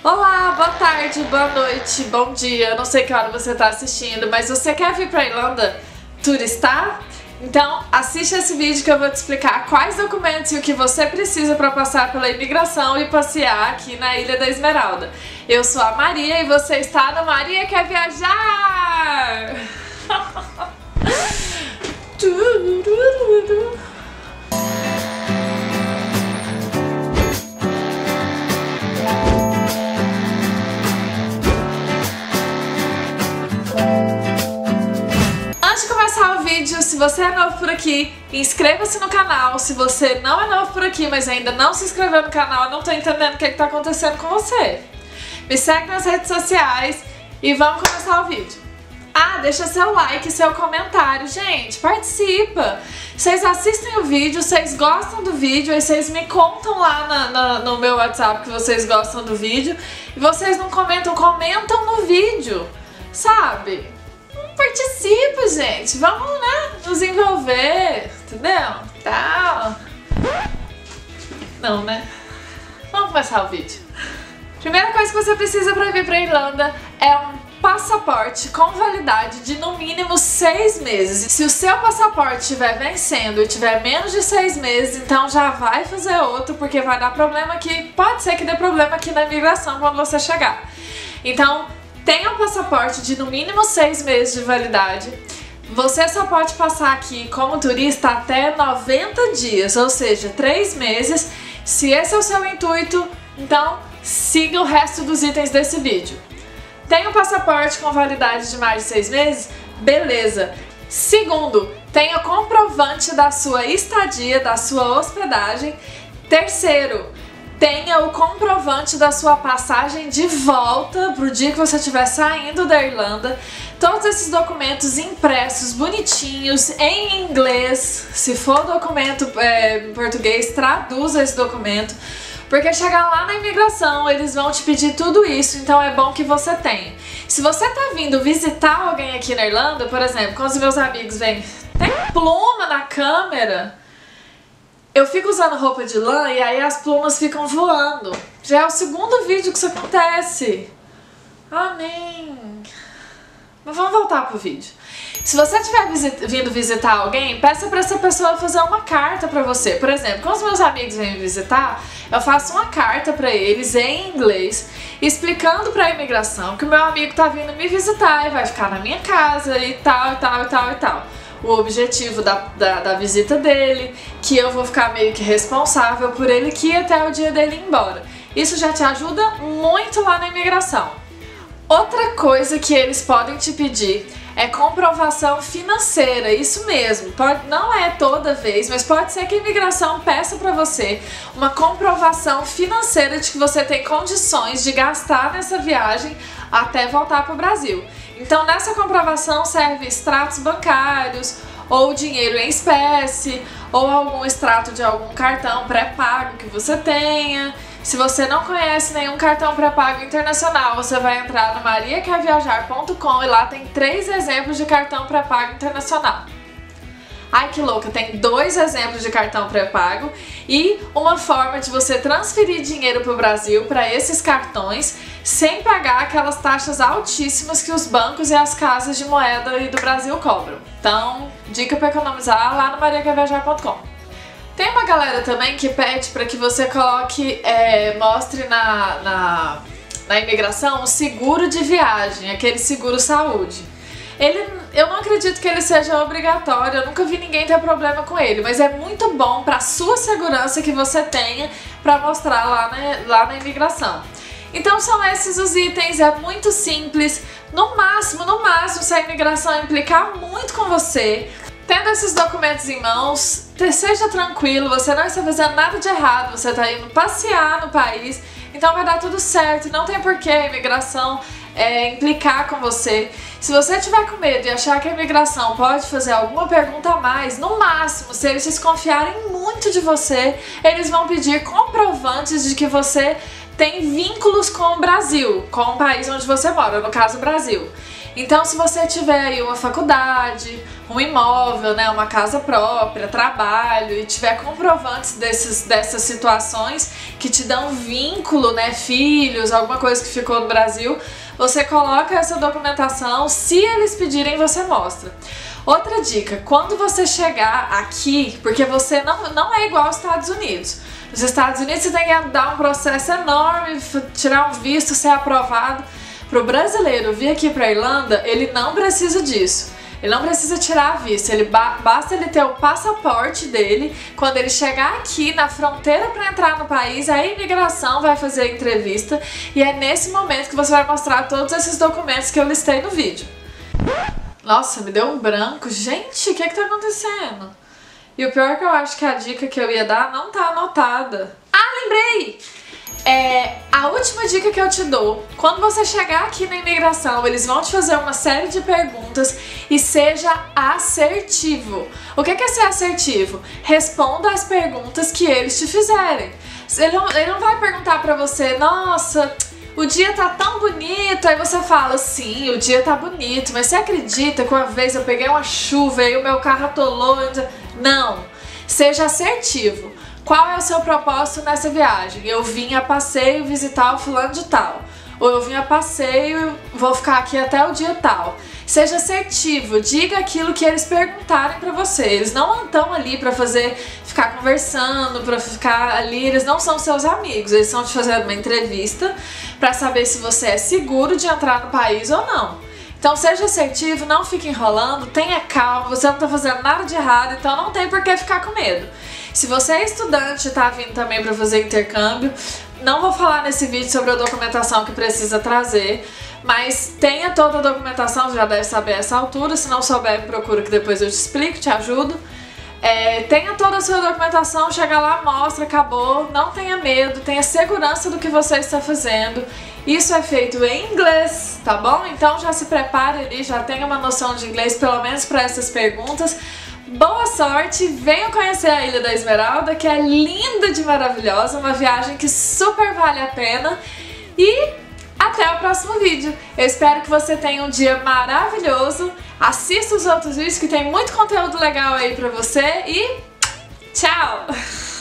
Olá, boa tarde, boa noite, bom dia. Eu não sei que hora você está assistindo, mas você quer vir para a Irlanda turistar? Então assiste esse vídeo que eu vou te explicar quais documentos e o que você precisa para passar pela imigração e passear aqui na Ilha da Esmeralda. Eu sou a Maria e você está no Maria Quer Viajar! Antes de começar o vídeo, se você é novo por aqui, inscreva-se no canal. Se você não é novo por aqui, mas ainda não se inscreveu no canal, eu não tô entendendo o que tá acontecendo com você. Me segue nas redes sociais e vamos começar o vídeo. Ah, deixa seu like e seu comentário. Gente, participa! Vocês assistem o vídeo, vocês gostam do vídeo, aí vocês me contam lá no meu WhatsApp que vocês gostam do vídeo. E vocês não comentam, comentam no vídeo, sabe? Participa, gente! Vamos, né, nos envolver, entendeu? Tal. Não, né? Vamos começar o vídeo. Primeira coisa que você precisa para vir para a Irlanda é um passaporte com validade de no mínimo 6 meses. Se o seu passaporte estiver vencendo e tiver menos de 6 meses, então já vai fazer outro, porque vai dar problema aqui. Pode ser que dê problema aqui na imigração quando você chegar. Então, tenha um passaporte de no mínimo 6 meses de validade. Você só pode passar aqui como turista até 90 dias, ou seja, 3 meses. Se esse é o seu intuito, então siga o resto dos itens desse vídeo. Tem um passaporte com validade de mais de 6 meses? Beleza! Segundo, tenha comprovante da sua estadia, da sua hospedagem. Terceiro, tenha o comprovante da sua passagem de volta pro dia que você estiver saindo da Irlanda. Todos esses documentos impressos, bonitinhos, em inglês. Se for documento em português, traduza esse documento. Porque chegar lá na imigração, eles vão te pedir tudo isso, então é bom que você tenha. Se você tá vindo visitar alguém aqui na Irlanda, por exemplo, quando os meus amigos vêm, tem pluma na câmera, eu fico usando roupa de lã e aí as plumas ficam voando. Já é o segundo vídeo que isso acontece. Amém. Mas vamos voltar pro vídeo. Se você estiver vindo visitar alguém, peça para essa pessoa fazer uma carta para você. Por exemplo, quando os meus amigos vêm me visitar, eu faço uma carta para eles em inglês, explicando para a imigração que o meu amigo tá vindo me visitar e vai ficar na minha casa e tal, e tal, e tal, e tal. O objetivo da visita dele, que eu vou ficar meio que responsável por ele que ir até o dia dele ir embora. Isso já te ajuda muito lá na imigração. Outra coisa que eles podem te pedir é comprovação financeira, isso mesmo. Não é toda vez, mas pode ser que a imigração peça para você uma comprovação financeira de que você tem condições de gastar nessa viagem até voltar para o Brasil. Então nessa comprovação serve extratos bancários, ou dinheiro em espécie, ou algum extrato de algum cartão pré-pago que você tenha. Se você não conhece nenhum cartão pré-pago internacional, você vai entrar no mariaquerviajar.com e lá tem 3 exemplos de cartão pré-pago internacional. Ai que louca, tem 2 exemplos de cartão pré-pago e uma forma de você transferir dinheiro para o Brasil para esses cartões sem pagar aquelas taxas altíssimas que os bancos e as casas de moeda do Brasil cobram. Então, dica para economizar lá no mariaquerviajar.com. Tem uma galera também que pede para que você coloque, mostre na imigração um seguro de viagem, aquele seguro saúde. Eu não acredito que ele seja obrigatório, eu nunca vi ninguém ter problema com ele, mas é muito bom para a sua segurança que você tenha para mostrar lá na imigração. Então são esses os itens, é muito simples, no máximo, se a imigração implicar muito com você, tendo esses documentos em mãos, seja tranquilo, você não está fazendo nada de errado, você está indo passear no país, então vai dar tudo certo, não tem porquê a imigração implicar com você. Se você tiver com medo e achar que a imigração pode fazer alguma pergunta a mais, no máximo, se eles desconfiarem muito de você, eles vão pedir comprovantes de que você tem vínculos com o Brasil, com o país onde você mora, no caso o Brasil. Então se você tiver aí uma faculdade, um imóvel, né, uma casa própria, trabalho, e tiver comprovantes dessas situações que te dão vínculo, né, filhos, alguma coisa que ficou no Brasil, você coloca essa documentação, se eles pedirem você mostra. Outra dica, quando você chegar aqui, porque você não é igual aos Estados Unidos. Nos Estados Unidos você tem que dar um processo enorme, tirar um visto, ser aprovado. Para o brasileiro vir aqui para a Irlanda, ele não precisa disso. Ele não precisa tirar visto, basta ele ter o passaporte dele. Quando ele chegar aqui na fronteira para entrar no país, a imigração vai fazer a entrevista e é nesse momento que você vai mostrar todos esses documentos que eu listei no vídeo. Nossa, me deu um branco. Gente, o que tá acontecendo? E o pior é que eu acho que a dica que eu ia dar não tá anotada. Ah, lembrei! A última dica que eu te dou, quando você chegar aqui na imigração, eles vão te fazer uma série de perguntas e seja assertivo. O que é ser assertivo? Responda as perguntas que eles te fizerem. Ele não vai perguntar pra você, nossa, o dia tá tão bonito, aí você fala, sim, o dia tá bonito, mas você acredita que uma vez eu peguei uma chuva e o meu carro atolou? Não, seja assertivo. Qual é o seu propósito nessa viagem? Eu vim a passeio visitar o fulano de tal. Ou eu vim a passeio e vou ficar aqui até o dia tal. Seja assertivo, diga aquilo que eles perguntarem pra você. Eles não estão ali pra ficar conversando, pra ficar ali, eles não são seus amigos. Eles estão te fazendo uma entrevista pra saber se você é seguro de entrar no país ou não. Então seja assertivo, não fique enrolando, tenha calma, você não tá fazendo nada de errado, então não tem por que ficar com medo. Se você é estudante e tá vindo também para fazer intercâmbio, não vou falar nesse vídeo sobre a documentação que precisa trazer, mas tenha toda a documentação, já deve saber a essa altura, se não souber me procura que depois eu te explico, te ajudo. Tenha toda a sua documentação, chega lá, mostra, acabou, não tenha medo, tenha segurança do que você está fazendo. Isso é feito em inglês, tá bom? Então já se prepare ali, já tenha uma noção de inglês, pelo menos para essas perguntas. Boa sorte, venham conhecer a Ilha da Esmeralda, que é linda de maravilhosa, uma viagem que super vale a pena. E até o próximo vídeo. Eu espero que você tenha um dia maravilhoso. Assista os outros vídeos que tem muito conteúdo legal aí pra você e tchau!